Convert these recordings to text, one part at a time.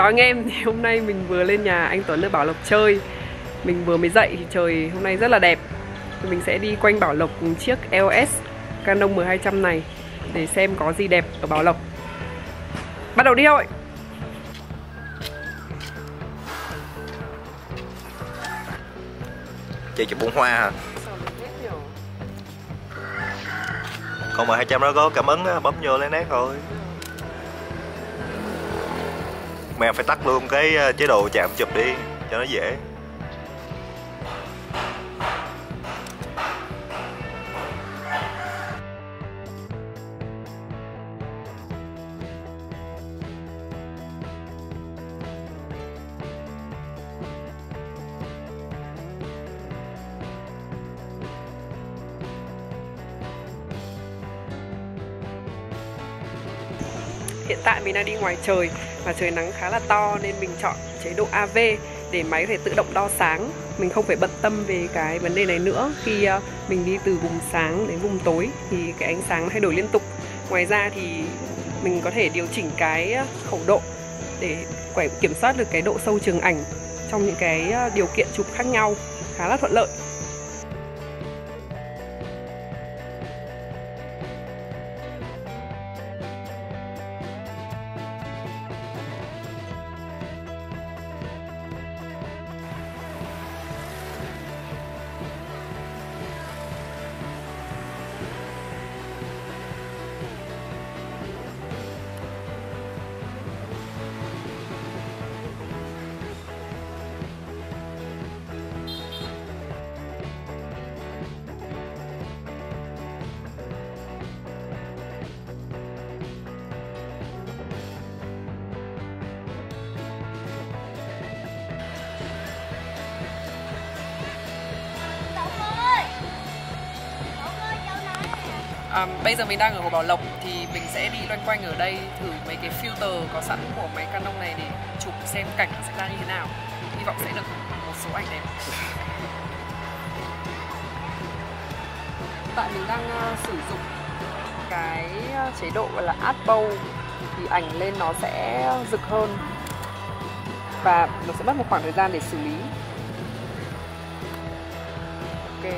chào anh em. Thì hôm nay mình vừa lên nhà anh Tuấn ở Bảo Lộc chơi. Mình vừa mới dậy thì trời hôm nay rất là đẹp. Thì mình sẽ đi quanh Bảo Lộc cùng chiếc EOS Canon M200 này để xem có gì đẹp ở Bảo Lộc. Bắt đầu đi thôi. Chị chụp bông hoa hả? Con M200 nó có cảm ứng á, bấm vô lấy nét thôi. Mẹ phải tắt luôn cái chế độ chạm chụp đi cho nó dễ. Hiện tại mình đang đi ngoài trời và trời nắng khá là to nên mình chọn chế độ AV để máy có thể tự động đo sáng. Mình không phải bận tâm về cái vấn đề này nữa. Khi mình đi từ vùng sáng đến vùng tối thì cái ánh sáng thay đổi liên tục. Ngoài ra thì mình có thể điều chỉnh cái khẩu độ để kiểm soát được cái độ sâu trường ảnh trong những cái điều kiện chụp khác nhau, khá là thuận lợi. Bây giờ mình đang ở Hồ Bảo Lộc thì mình sẽ đi loanh quanh ở đây thử mấy cái filter có sẵn của máy Canon này để chụp xem cảnh sẽ ra như thế nào. Hy vọng sẽ được một số ảnh đẹp. Tại mình đang sử dụng cái chế độ gọi là Art Bow thì ảnh lên nó sẽ rực hơn và nó sẽ mất một khoảng thời gian để xử lý. Ok.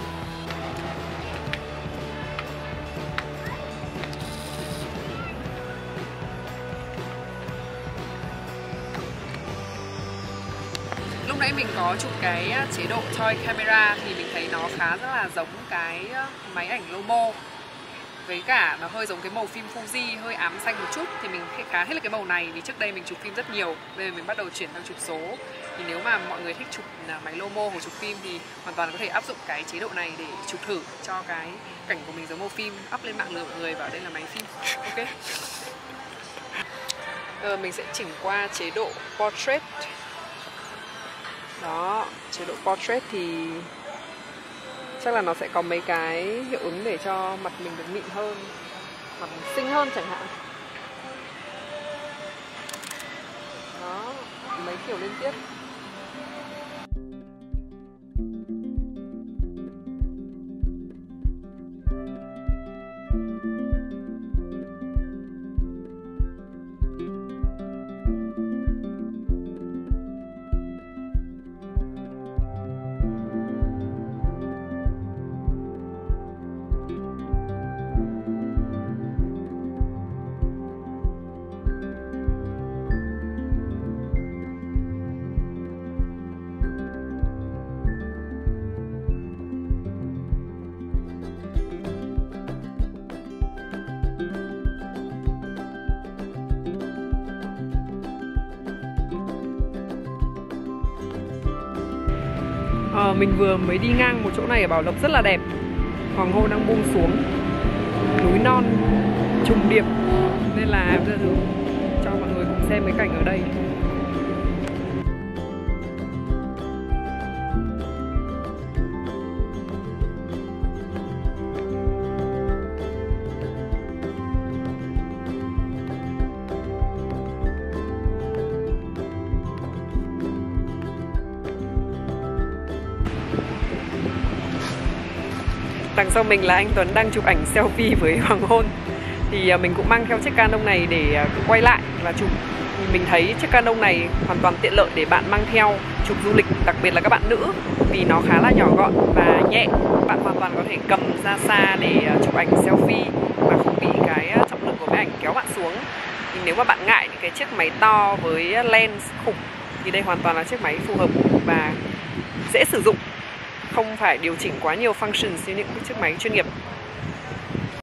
Lúc nãy mình có chụp cái chế độ toy camera thì mình thấy nó khá rất là giống cái máy ảnh Lomo. Với cả nó hơi giống cái màu phim Fuji, hơi ám xanh một chút. Thì mình khá thích là cái màu này vì trước đây mình chụp phim rất nhiều. Bây giờ mình bắt đầu chuyển sang chụp số. Thì nếu mà mọi người thích chụp máy Lomo hoặc chụp phim thì hoàn toàn có thể áp dụng cái chế độ này để chụp thử cho cái cảnh của mình giống màu phim. Up lên mạng lừa mọi người bảo đây là máy phim. Ok. Mình sẽ chỉnh qua chế độ Portrait. Đó, chế độ Portrait thì chắc là nó sẽ có mấy cái hiệu ứng để cho mặt mình được mịn hơn, mặt mình xinh hơn chẳng hạn. Đó, mấy kiểu liên tiếp. Mình vừa mới đi ngang một chỗ này ở Bảo Lộc rất là đẹp. Hoàng hôn đang buông xuống, núi non trùng điệp, nên là bây giờ cho mọi người cùng xem mấy cảnh ở đây. Đằng sau mình là anh Tuấn đang chụp ảnh selfie với hoàng hôn. Thì mình cũng mang theo chiếc Canon này để quay lại và chụp Mình thấy chiếc Canon này hoàn toàn tiện lợi để bạn mang theo chụp du lịch, đặc biệt là các bạn nữ, vì nó khá là nhỏ gọn và nhẹ. Bạn hoàn toàn có thể cầm ra xa để chụp ảnh selfie mà không bị cái trọng lượng của máy ảnh kéo bạn xuống. Thì nếu mà bạn ngại những cái chiếc máy to với lens khủng thì đây hoàn toàn là chiếc máy phù hợp và dễ sử dụng, không phải điều chỉnh quá nhiều functions như những chiếc máy chuyên nghiệp.